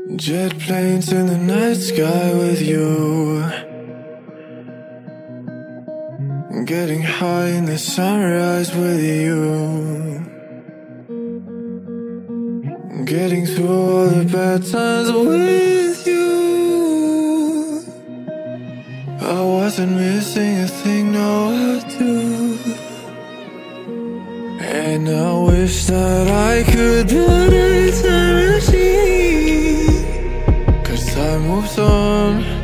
Jet planes in the night sky with you, getting high in the sunrise with you, getting through all the bad times with you. I wasn't missing a thing, no I do. And I wish that I could build a time machine, 'cause time moves on.